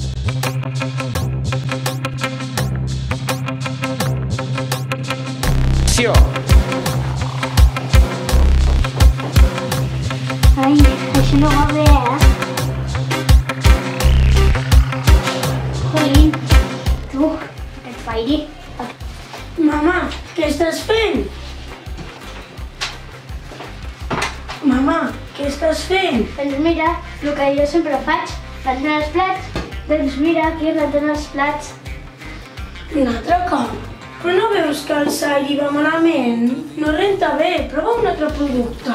Acció! Ai, això no va bé, Jolín, tu, aquest Fairy. Mama, què estàs fent? Mama, què estàs fent? Doncs mira, el que jo sempre faig, rentar els plats. Doncs mira, aquí rentant els plats. Un altre cop? Però no veus que el Sairi va malament? No renta bé, prova un altre producte.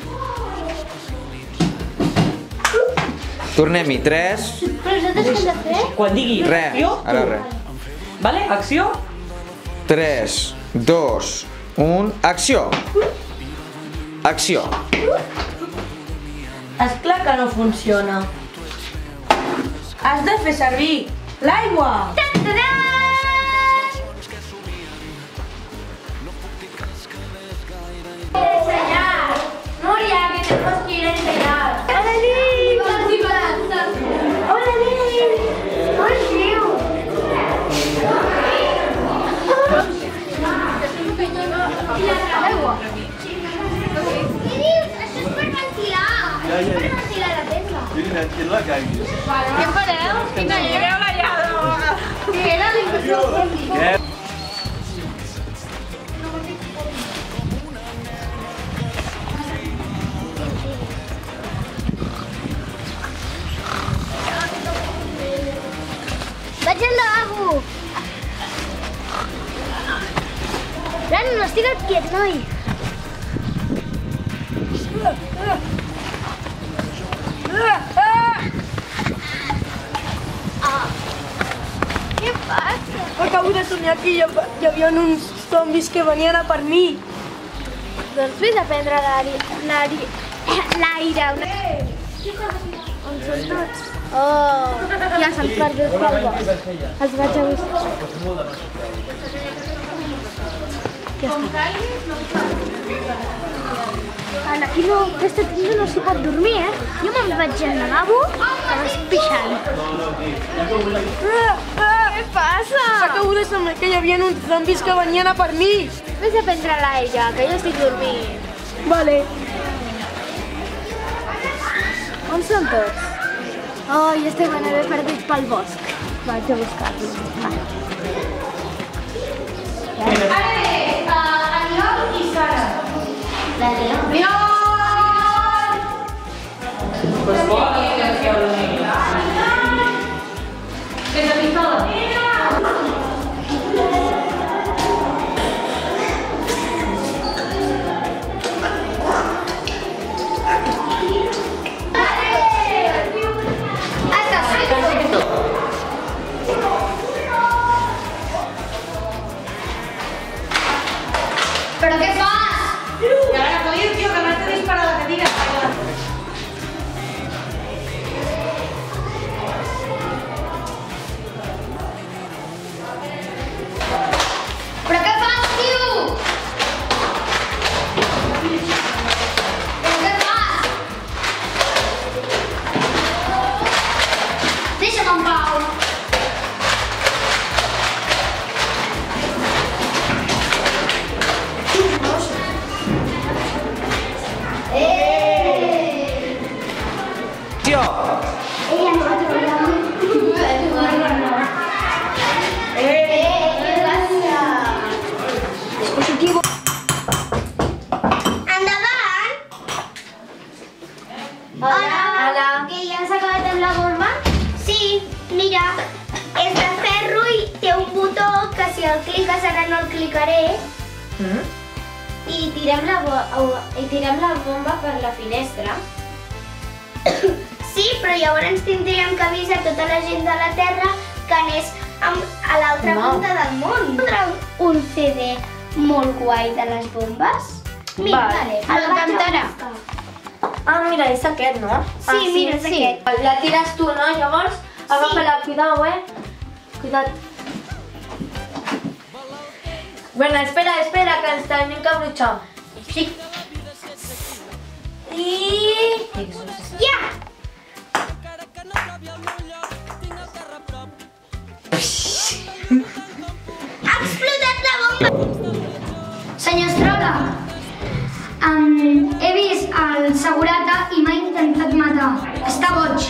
Tornem-hi, 3... Però nosaltres què hem de fer? Quan digui Res, acció, ara tu. res. Vale? Acció. 3, 2, 1, acció! Acció! És clar que no funciona. Has de fer servir l'aigua. Ta-ta-da! Ensenyar! Núria, que tenemos que ir a enseñar. Hola, Lili! Hola, Lili! On es viu? Aigua! Què dius? Això és per ventilar! És per ventilar la tenda. Què fareu? Quina lleveu la llada? Que era l'impressió. Vaig al lavabo! Ren, no estigues quiet, noi! Què passa? Acabo de somiar que hi havia uns zombis que venien a per mi. Doncs vés a prendre l'aire. On són tots? Oh, ja s'han perdut pel bosc. Els vaig a buscar. Ja està. Aquí no, aquesta tenda no s'hi pot dormir, Jo me'n vaig al lavabo, que vas pixant. Què passa? Acabo de somiar que hi havia uns zombis que venien a per mi. Vés a prendre l'aire, que jo estic dormint. Vale. On són tots? Oh, jo estic ben haver perdut pel bosc. Vaig a buscar-los. Aniol i Sara. Aniol! Pues bona atenció a la nena. Sense pistola. Però què fas? Que van a morir, tio, que m'has de disparar a la cadira. Però què fas, tio? Però què fas? Deixa'm en pau. Acció! Ella no va treballar. Què passa? Dispositiu. Endavant! Hola. Que ja s'ha acabat amb la bomba? Sí, mira, és de ferro i té un botó que si el cliques ara no el clicaré. I tirem la bomba per la finestra. Sí, però llavors tindríem que avisar tota la gent de la Terra que anés a l'altra punta del món. Podrà un CD molt guai de les bombes? Mira, Vale. el vaig a buscar. Ah, mira, és aquest, no? Sí, mira, és aquest. La tires tu, no? Llavors, agafa-la, cuidao, Cuida't. Bueno, espera, que ens tenim que abrochar. Sí. I... Ja! Senyor Estrada, he vist el segurata i m'ha intentat matar. Està boig.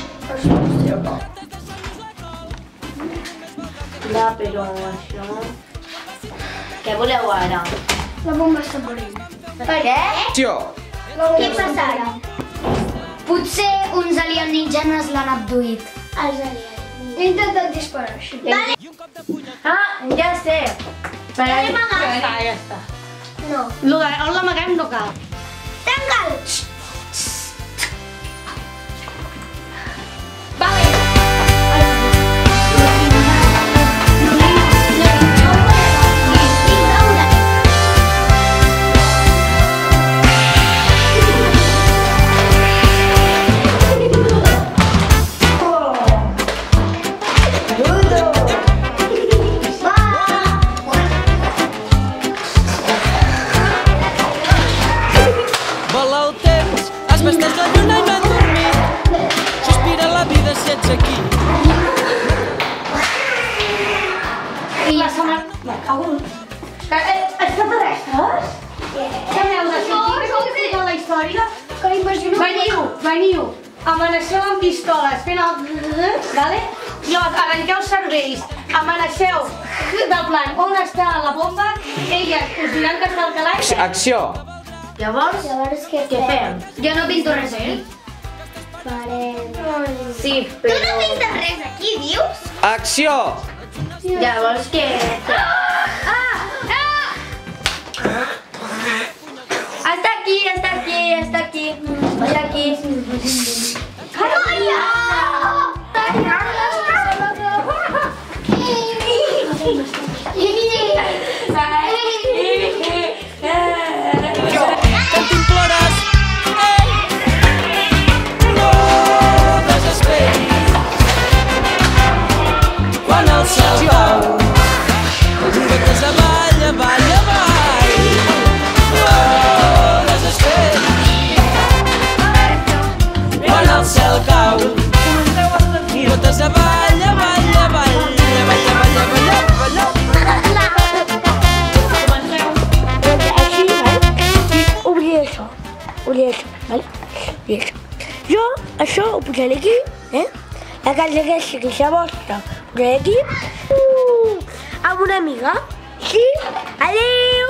Clar, però això... Què voleu ara? La bomba està morint. Per què? Acció. Què passa ara? Potser uns alienígenes l'han abduït. Els alienígenes. He intentat disparar així. Vale. Ah, ja sé. Per L'he amagat. Ja està. No. On l'amaguem no cal. Tanca'l! Vola el temps, es vesteix la lluna i m'han dormit. Sospira la vida si ets aquí. I la setmana... Me cago en... Extraterrestres? Què aneu de sentir? Com que explica la història? Que la invasió... Veniu. Amenaceu amb pistoles, fent el... Vale? Llavors, arrenqueu cervells, amenaceu del plan on està la bomba, elles us diran que està al calaix. Acció. Llavors, què fem? Jo no pinto res aquí. Sí, Tu però... no pintes res aquí, dius? Acció. Llavors, què? Està aquí. Està aquí. Calla! Contemplores, no desesperis. Quan el cel cau, totes avall, avall, avall. No desesperis. Quan el cel cau, totes avall, avall, avall, avall, avall, avall, avall. Obrir això, vale? I això. Jo, això ho posaré aquí, La casa aquesta vostra, ho posaré aquí. Amb una amiga. Sí? Adéu!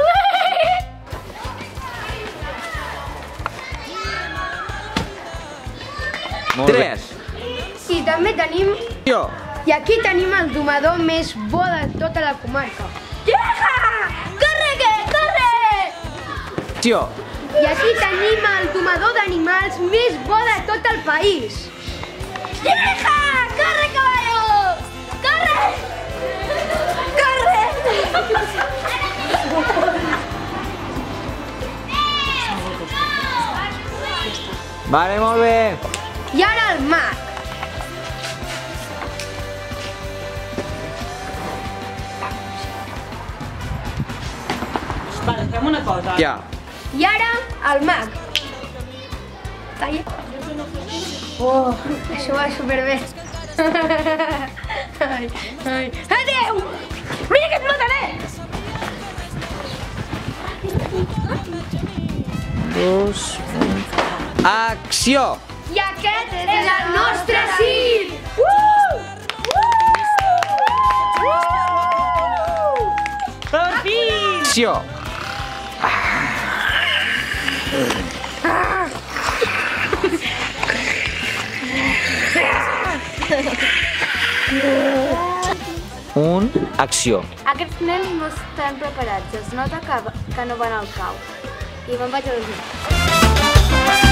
Molt bé. 3. I també tenim... Acció. I aquí tenim el domador més bo de tota la comarca. Acció. I aquí tenim el domador d'animals més bo de tot el país. Corre, caballo! Corre! Vale, molt bé. I ara el mag. Vale, fem una cosa. Ja. I ara el mag. Calla. Oh, això va superbé. Adéu! Mira que et mataré! 2. Acció. I aquest és el nostre circ! Per fi! Acció. Acció. Aquests nens no estan preparats, es nota que no van al cau. I me'n vaig a dormir.